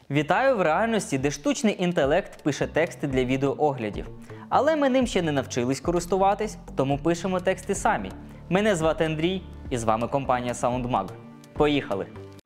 Вітаю в реальності, де штучний інтелект пише тексти для відеооглядів. Але ми ним ще не навчились користуватись, тому пишемо тексти самі. Мене звати Андрій, і з вами компанія SoundMag. Поїхали!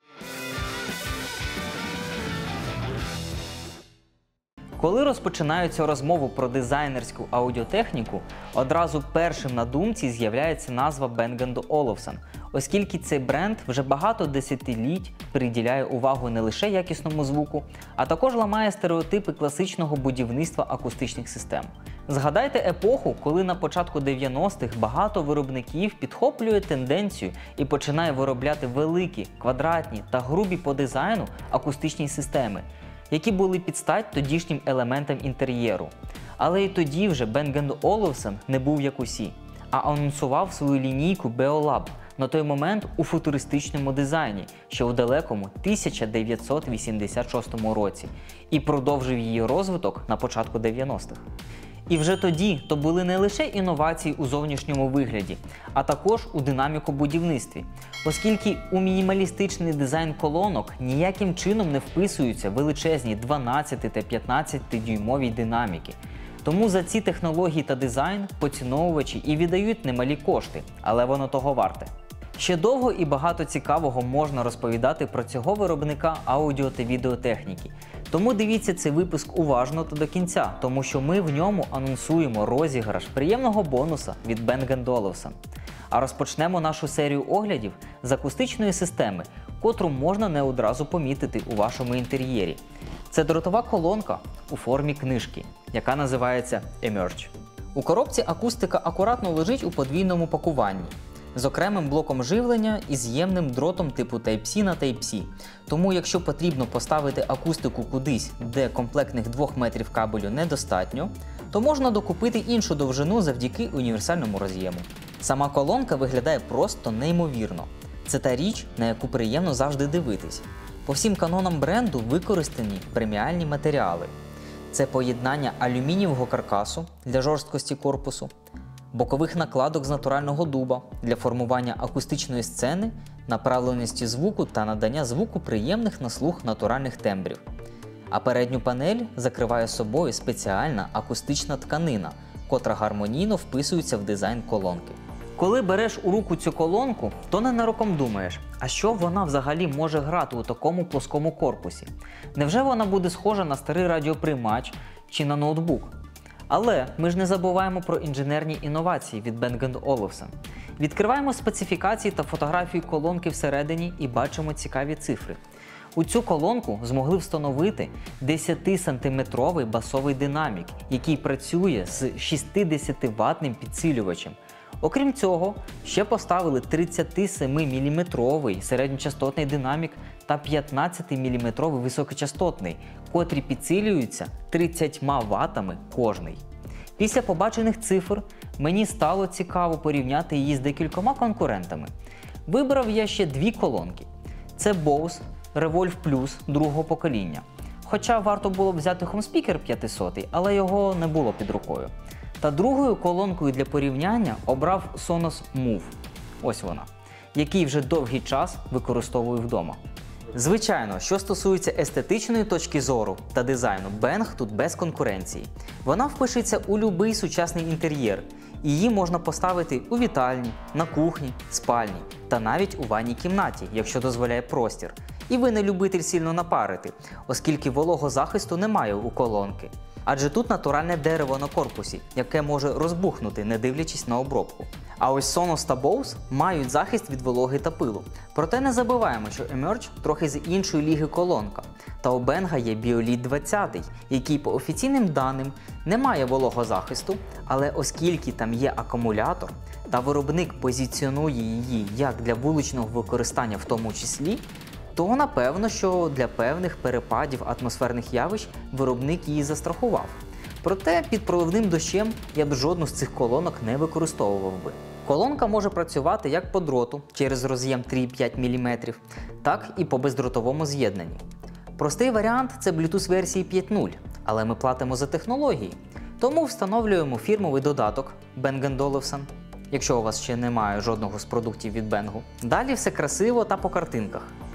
Коли розпочинаються розмову про дизайнерську аудіотехніку, одразу першим на думці з'являється назва Bang & Olufsen, оскільки цей бренд вже багато десятиліть приділяє увагу не лише якісному звуку, а також ламає стереотипи класичного будівництва акустичних систем. Згадайте епоху, коли на початку 90-х багато виробників підхоплює тенденцію і починає виробляти великі, квадратні та грубі по дизайну акустичні системи, які були під стать тодішнім елементам інтер'єру. Але і тоді вже Bang & Olufsen не був як усі, а анонсував свою лінійку Beolab, на той момент у футуристичному дизайні, ще у далекому 1986 році, і продовжив її розвиток на початку 90-х. І вже тоді то були не лише інновації у зовнішньому вигляді, а також у динамікобудівництві, оскільки у мінімалістичний дизайн колонок ніяким чином не вписуються величезні 12 та 15-дюймові динаміки. Тому за ці технології та дизайн поціновувачі і віддають немалі кошти, але воно того варте. Ще довго і багато цікавого можна розповідати про цього виробника аудіо та відеотехніки. Тому дивіться цей випуск уважно та до кінця, тому що ми в ньому анонсуємо розіграш приємного бонуса від Bang & Olufsen. А розпочнемо нашу серію оглядів з акустичної системи, котру можна не одразу помітити у вашому інтер'єрі. Це дротова колонка у формі книжки, яка називається Emerge. У коробці акустика акуратно лежить у подвійному пакуванні, з окремим блоком живлення і з'ємним дротом типу Type-C на Type-C. Тому якщо потрібно поставити акустику кудись, де комплектних 2 метрів кабелю недостатньо, то можна докупити іншу довжину завдяки універсальному роз'єму. Сама колонка виглядає просто неймовірно. Це та річ, на яку приємно завжди дивитись. По всім канонам бренду використані преміальні матеріали. Це поєднання алюмінієвого каркасу для жорсткості корпусу, бокових накладок з натурального дуба для формування акустичної сцени, направленості звуку та надання звуку приємних на слух натуральних тембрів. А передню панель закриває собою спеціальна акустична тканина, котра гармонійно вписується в дизайн колонки. Коли береш у руку цю колонку, то ненароком думаєш, а що вона взагалі може грати у такому плоскому корпусі? Невже вона буде схожа на старий радіоприймач чи на ноутбук? Але ми ж не забуваємо про інженерні інновації від Bang & Olufsen. Відкриваємо специфікації та фотографії колонки всередині і бачимо цікаві цифри. У цю колонку змогли встановити 10-сантиметровий басовий динамік, який працює з 60-ваттним підсилювачем. Окрім цього, ще поставили 37-мм середньочастотний динамік та 15-мм високочастотний, котрі підсилюються 30 ваттами кожний. Після побачених цифр мені стало цікаво порівняти її з декількома конкурентами. Вибрав я ще 2 колонки. Це Bose Revolve Plus другого покоління. Хоча варто було б взяти HomeSpeaker 500, але його не було під рукою. Та другою колонкою для порівняння обрав Sonos Move, ось вона, який вже довгий час використовую вдома. Звичайно, що стосується естетичної точки зору та дизайну, Bang тут без конкуренції. Вона впишеться у будь-який сучасний інтер'єр. Її можна поставити у вітальні, на кухні, спальні та навіть у ванній кімнаті, якщо дозволяє простір. І ви не любитель сильно напарити, оскільки вологозахисту немає у колонки. Адже тут натуральне дерево на корпусі, яке може розбухнути, не дивлячись на обробку. А ось Sonos та Bose мають захист від вологи та пилу. Проте не забуваємо, що Emerge трохи з іншої ліги колонка. Та у Bang є BioLite 20, який по офіційним даним не має вологозахисту, але оскільки там є акумулятор, та виробник позиціонує її як для вуличного використання в тому числі, то напевно, що для певних перепадів атмосферних явищ виробник її застрахував. Проте під проливним дощем я б жодну з цих колонок не використовував би. Колонка може працювати як по дроту через роз'єм 3,5 мм, так і по бездротовому з'єднанні. Простий варіант – це Bluetooth версії 5.0, але ми платимо за технології. Тому встановлюємо фірмовий додаток Bang & Olufsen, якщо у вас ще немає жодного з продуктів від Bang. Далі все красиво та по картинках.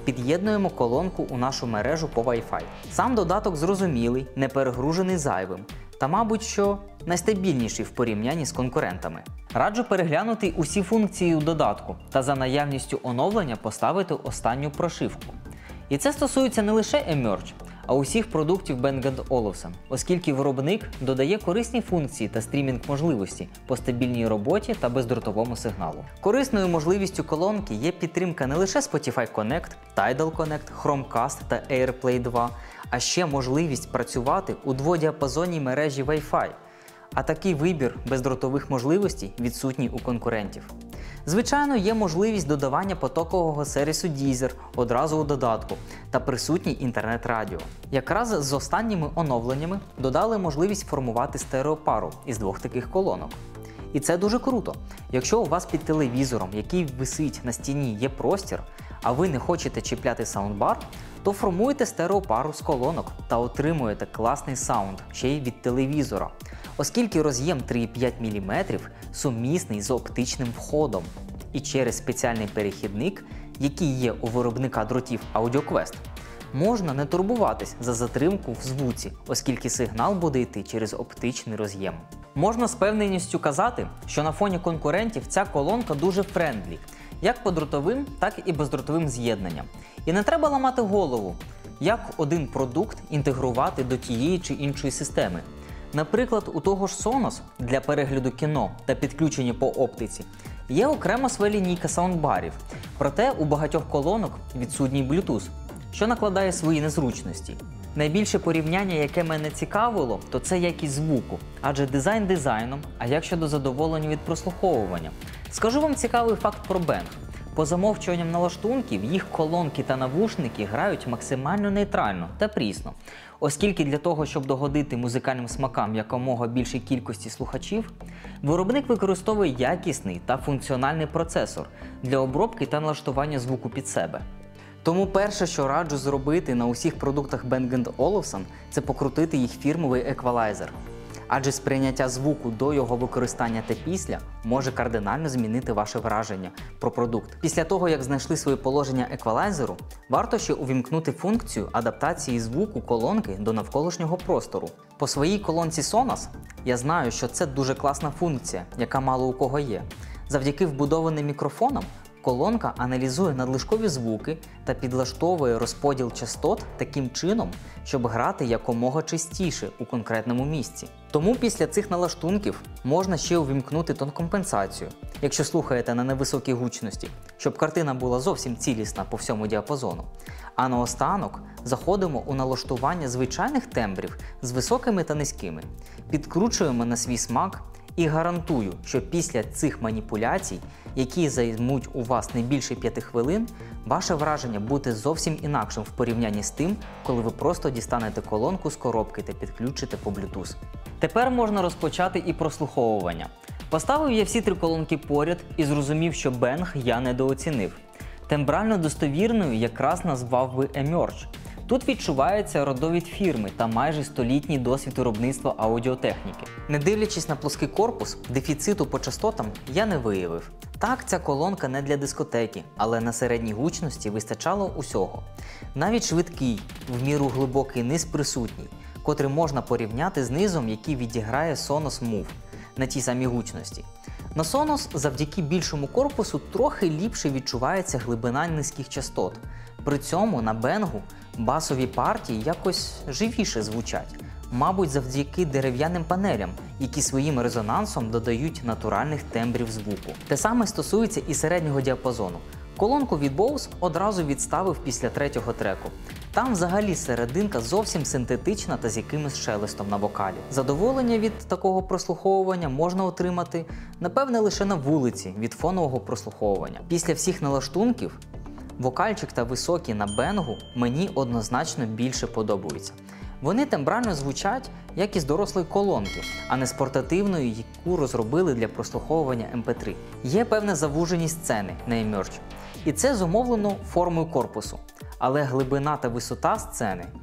під'єднуємо колонку у нашу мережу по Wi-Fi. Сам додаток зрозумілий, не перегружений зайвим та, мабуть, що найстабільніший в порівнянні з конкурентами. Раджу переглянути усі функції у додатку та за наявністю оновлення поставити останню прошивку. І це стосується не лише eMERGE, а усіх продуктів Bang & Olufsen, оскільки виробник додає корисні функції та стрімінг-можливості по стабільній роботі та бездротовому сигналу. Корисною можливістю колонки є підтримка не лише Spotify Connect, Tidal Connect, Chromecast та AirPlay 2, а ще можливість працювати у дводіапазонній мережі Wi-Fi. А такий вибір бездротових можливостей відсутній у конкурентів. Звичайно, є можливість додавання потокового сервісу Deezer одразу у додатку та присутній інтернет-радіо. Якраз з останніми оновленнями додали можливість формувати стереопару із двох таких колонок. І це дуже круто. Якщо у вас під телевізором, який висить на стіні, є простір, а ви не хочете чіпляти саундбар, то формуєте стереопару з колонок та отримуєте класний саунд ще й від телевізора, оскільки роз'єм 3,5 мм сумісний з оптичним входом і через спеціальний перехідник, який є у виробника дротів AudioQuest. Можна не турбуватись за затримку в звуці, оскільки сигнал буде йти через оптичний роз'єм. Можна з певненістю казати, що на фоні конкурентів ця колонка дуже френдлі, як по дротовим, так і бездротовим з'єднанням. І не треба ламати голову, як один продукт інтегрувати до тієї чи іншої системи. Наприклад, у того ж Sonos для перегляду кіно та підключення по оптиці є окрема своя лінійка саундбарів, проте у багатьох колонок відсутній Bluetooth, що накладає свої незручності. Найбільше порівняння, яке мене цікавило, то це якість звуку, адже дизайн дизайном, а як щодо задоволення від прослуховування. Скажу вам цікавий факт про Bang. По замовчуванням налаштунків, їх колонки та навушники грають максимально нейтрально та прісно, оскільки для того, щоб догодити музикальним смакам якомога більшій кількості слухачів, виробник використовує якісний та функціональний процесор для обробки та налаштування звуку під себе. Тому перше, що раджу зробити на усіх продуктах Bang & Olufsen, це покрутити їх фірмовий еквалайзер. Адже сприйняття звуку до його використання та після може кардинально змінити ваше враження про продукт. Після того, як знайшли своє положення еквалайзеру, варто ще увімкнути функцію адаптації звуку колонки до навколишнього простору. По своїй колонці Sonos я знаю, що це дуже класна функція, яка мало у кого є. Завдяки вбудованим мікрофонам колонка аналізує надлишкові звуки та підлаштовує розподіл частот таким чином, щоб грати якомога частіше у конкретному місці. Тому після цих налаштунків можна ще увімкнути тонкомпенсацію, якщо слухаєте на невисокій гучності, щоб картина була зовсім цілісна по всьому діапазону. А наостанок заходимо у налаштування звичайних тембрів з високими та низькими. Підкручуємо на свій смак і гарантую, що після цих маніпуляцій, які займуть у вас не більше 5 хвилин, ваше враження буде зовсім інакшим в порівнянні з тим, коли ви просто дістанете колонку з коробки та підключите по Bluetooth. Тепер можна розпочати і прослуховування. Поставив я всі 3 колонки поряд і зрозумів, що Bang я недооцінив. Тембрально достовірною якраз назвав би eMERGE. Тут відчувається родовід фірми та майже столітній досвід виробництва аудіотехніки. Не дивлячись на плоский корпус, дефіциту по частотам я не виявив. Так, ця колонка не для дискотеки, але на середній гучності вистачало усього. Навіть швидкий, в міру глибокий низ присутній, котрий можна порівняти з низом, який відіграє Sonos Move на тій самій гучності. На Sonos завдяки більшому корпусу трохи ліпше відчувається глибина низьких частот. При цьому на Бенгу басові партії якось живіше звучать, мабуть, завдяки дерев'яним панелям, які своїм резонансом додають натуральних тембрів звуку. Те саме стосується і середнього діапазону. Колонку від Bose одразу відставив після 3-го треку. Там взагалі серединка зовсім синтетична та з якимось шелестом на вокалі. Задоволення від такого прослуховування можна отримати, напевне, лише на вулиці від фонового прослуховування. Після всіх налаштунків вокальчик та високі на Бенгу мені однозначно більше подобаються. Вони тембрально звучать, як із дорослої колонки, а не з портативної, яку розробили для прослуховування MP3. Є певна завуженість сцени на eMERGE, і це зумовлено формою корпусу. Але глибина та висота сцени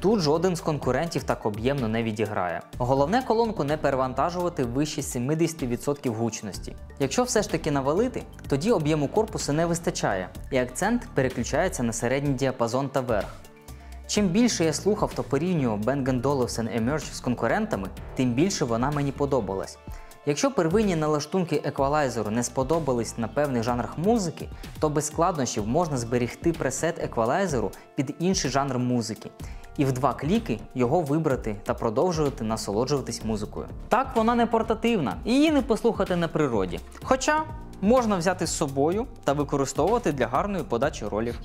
тут жоден з конкурентів так об'ємно не відіграє. Головне колонку не перевантажувати вище 70% гучності. Якщо все ж таки навалити, тоді об'єму корпусу не вистачає, і акцент переключається на середній діапазон та верх. Чим більше я слухав та порівнював Bang & Olufsen Emerge з конкурентами, тим більше вона мені подобалась. Якщо первинні налаштунки еквалайзеру не сподобались на певних жанрах музики, то без складнощів можна зберегти пресет еквалайзеру під інший жанр музики і в 2 кліки його вибрати та продовжувати насолоджуватись музикою. Так, вона не портативна і її не послухати на природі. Хоча можна взяти з собою та використовувати для гарної подачі ролів.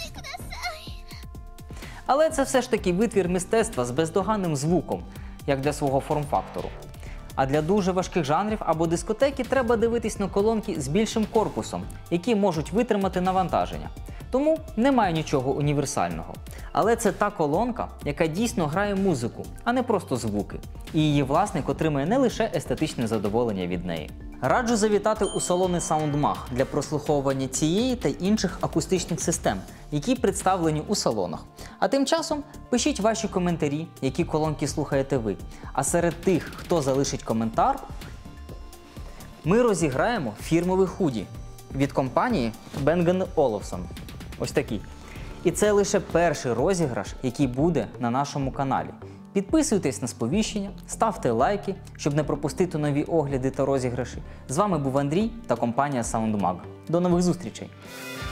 Але це все ж таки витвір мистецтва з бездоганним звуком, як для свого форм-фактору. А для дуже важких жанрів або дискотеки треба дивитись на колонки з більшим корпусом, які можуть витримати навантаження. Тому немає нічого універсального. Але це та колонка, яка дійсно грає музику, а не просто звуки. І її власник отримує не лише естетичне задоволення від неї. Раджу завітати у салони SoundMag для прослуховування цієї та інших акустичних систем, які представлені у салонах. А тим часом пишіть ваші коментарі, які колонки слухаєте ви. А серед тих, хто залишить коментар, ми розіграємо фірмовий худі від компанії Bang & Olufsen. Ось такий. І це лише перший розіграш, який буде на нашому каналі. Підписуйтесь на сповіщення, ставте лайки, щоб не пропустити нові огляди та розіграші. З вами був Андрій та компанія SoundMag. До нових зустрічей!